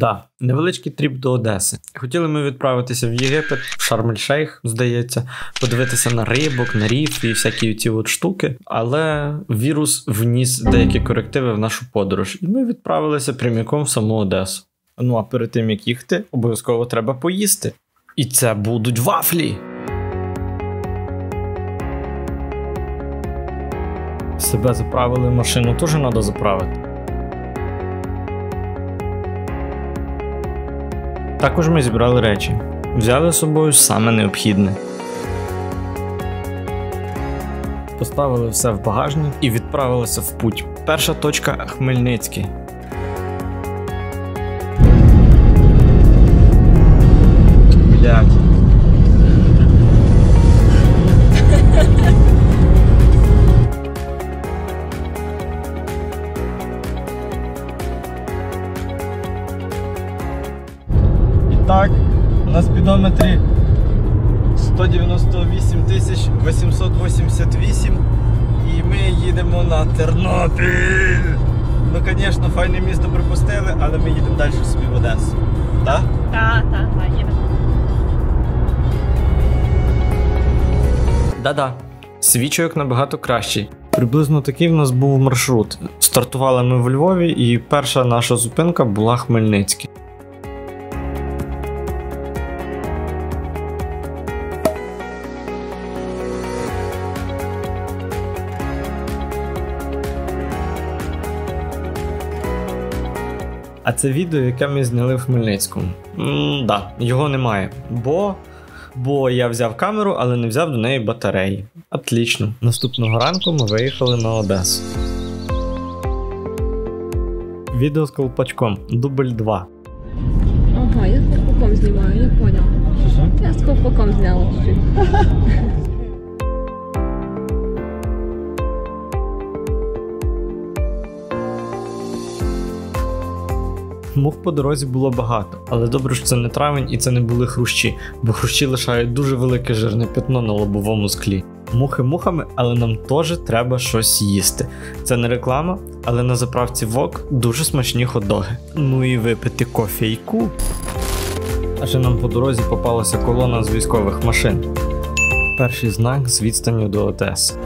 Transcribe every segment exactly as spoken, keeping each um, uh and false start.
Да, невеличкий тріп до Одеси. Хотіли ми відправитися в Єгипет, в Шарм-ель-Шейх, здається, подивитися на рибок, на ріф і всякі ці от штуки, але вірус вніс деякі корективи в нашу подорож, і ми відправилися прямиком в саму Одесу. Ну а перед тим, як їхати, обов'язково треба поїсти. І це будуть вафлі! Себе заправили, машину теж треба заправити. Також ми зібрали речі. Взяли з собою саме необхідне. Поставили все в багажник і відправилися в путь. Перша точка – Хмельницький. Блядь. Так, на спідометрі сто дев'яносто вісім тисяч вісімсот вісімдесят вісім і ми їдемо на Тернопіль. Ну, звісно, файне місто припустили, але ми їдемо далі собі в Одесу. Так? Так, так, так, їдемо. Да-да, свічок набагато кращий. Приблизно такий в нас був маршрут. Стартували ми в Львові і перша наша зупинка була Хмельницький. А це відео, яке ми зняли в Хмельницькому. М, да, його немає. Бо... Бо я взяв камеру, але не взяв до неї батареї. Отлично. Наступного ранку ми виїхали на Одесу. Відео з колпачком. Дубль два. Ага, я з колпаком знімаю, я понял. Я з колпаком зняла чуть-чуть. Мух по дорозі було багато, але добре, що це не травень і це не були хрущі, бо хрущі лишають дуже велике жирне пятно на лобовому склі. Мухи мухами, але нам теж треба щось їсти. Це не реклама, але на заправці Вок дуже смачні хот-доги. Ну і випити кофейку. А ще нам по дорозі попалася колона з військових машин. Перший знак з відстанню до Одеси.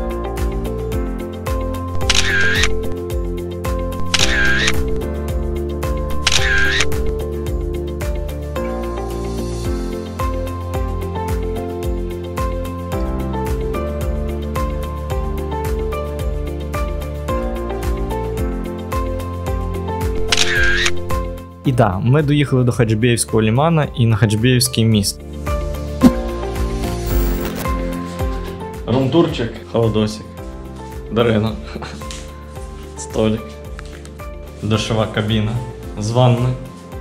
І да, ми доїхали до Хаджибєївського лімана і на Хаджибєївський міст. Румтурчик, холодосик, Дарина, столик, душова кабіна з ванною,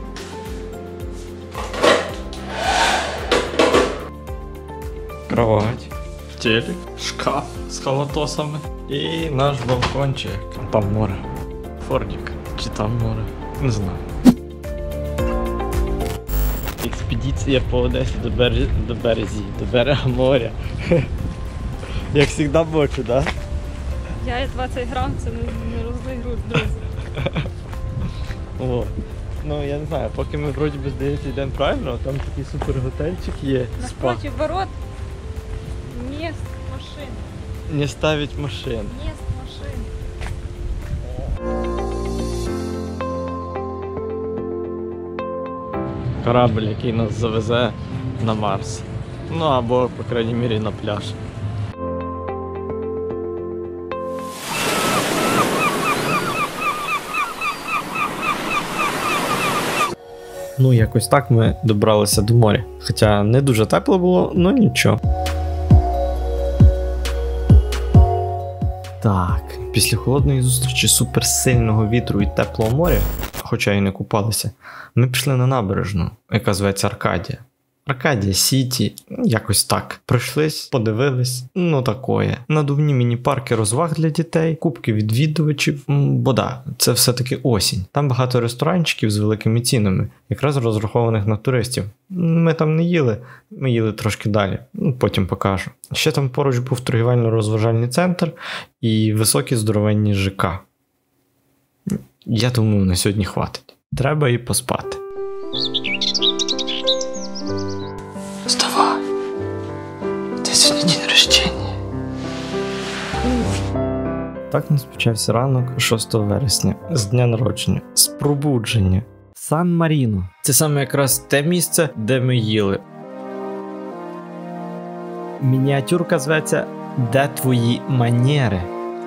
кровать, телек, шкаф з халатосами і наш балкончик. Там море, Фордік, чи там море, не знаю. Експедиція по Одесі до, бер... до березі, до берега моря. Як завжди бочу, так? Да? Я і двадцять грам, це не, не розлий грудь, друзі. О. Ну я не знаю, поки ми вроді би здається йдемо правильно, там такий супер готельчик є. Напротив ворот міст машин. Не ставить машин. Міст машин. Корабль, який нас завезе на Марс. Ну або, по крайній мірі, на пляж. Ну, якось так ми добралися до моря. Хоча не дуже тепло було, ну нічого. Так, після холодної зустрічі суперсильного вітру і теплого моря, хоча і не купалися, ми пішли на набережну, яка зветься Аркадія. Аркадія Сіті, якось так. Пройшлись, подивились, ну такое. Надувні міні-парки розваг для дітей, кубки відвідувачів, бо да, це все-таки осінь. Там багато ресторанчиків з великими цінами, якраз розрахованих на туристів. Ми там не їли, ми їли трошки далі, потім покажу. Ще там поруч був торгівельно-розважальний центр і високі здоровенні ЖК. Я думаю, на сьогодні хватить. Треба і поспати. Вставай. Ти сьогодні день рождення. Так нас почався ранок шостого вересня, з дня народження, з пробудження. Сан-Маріно. Це саме якраз те місце, де ми їли. Мініатюрка зветься «Де твої манери?».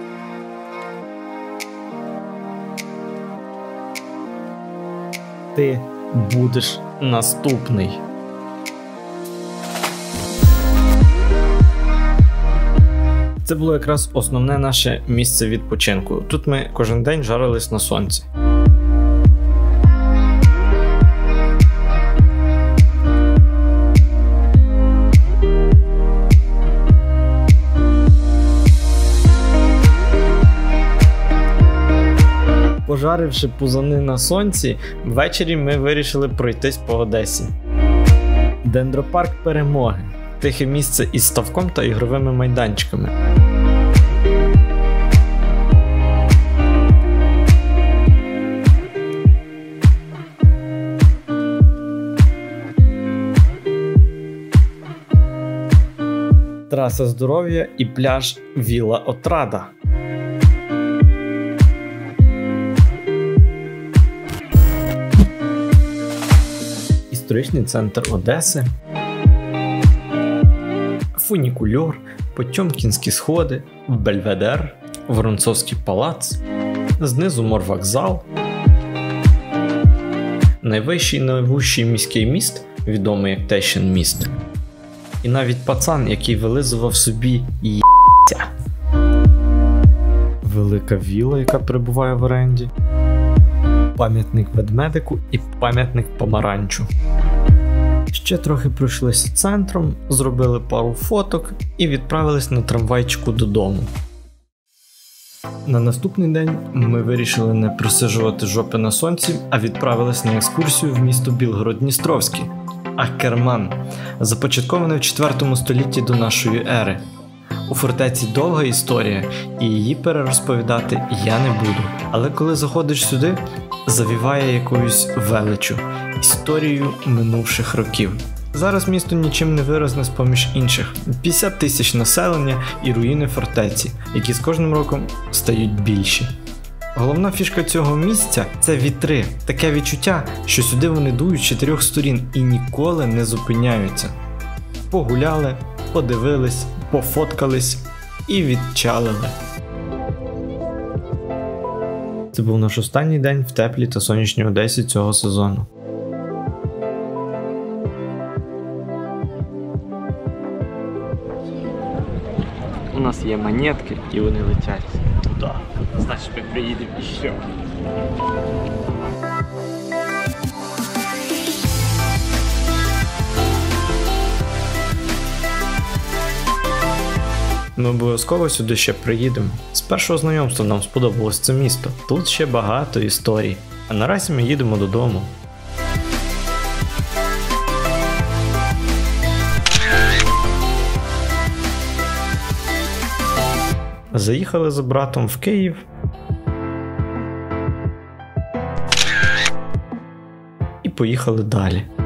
Ти будеш Наступний. Це було якраз основне наше місце відпочинку. Тут ми кожен день жарились на сонці. Пожаривши пузани на сонці, ввечері ми вирішили пройтись по Одесі. Дендропарк Перемоги. Тихе місце із ставком та ігровими майданчиками. Траса здоров'я і пляж Віла Отрада. Історичний центр Одеси. Фунікульор, Потьомкінські сходи, Бельведер, Воронцовський палац, знизу морвокзал, найвищий і найвужчий міський міст, відомий як Тещин міст, і навіть пацан, який вилизував собі є***ця. Велика віла, яка перебуває в оренді, пам'ятник ведмедику і пам'ятник помаранчу. Ще трохи пройшлися центром, зробили пару фоток і відправились на трамвайчику додому. На наступний день ми вирішили не просиджувати жопи на сонці, а відправились на екскурсію в місто Білгород-Дністровський, Акерман, започатковане в четвертому столітті до нашої ери. У фортеці довга історія, і її перерозповідати я не буду. Але коли заходиш сюди, завіває якоюсь величчю, історією минувших років. Зараз місто нічим не виразне з-поміж інших. п'ятдесят тисяч населення і руїни фортеці, які з кожним роком стають більші. Головна фішка цього місця – це вітри. Таке відчуття, що сюди вони дують з чотирьох сторін і ніколи не зупиняються. Погуляли, подивились, пофоткались і відчалили. Це був наш останній день в теплій та сонячній Одесі цього сезону. У нас є монетки і вони летять туди. Значить, ми приїдемо іще. Ми обов'язково сюди ще приїдемо. З першого знайомства нам сподобалось це місто. Тут ще багато історій. А наразі ми їдемо додому. Заїхали з братом в Київ. І поїхали далі.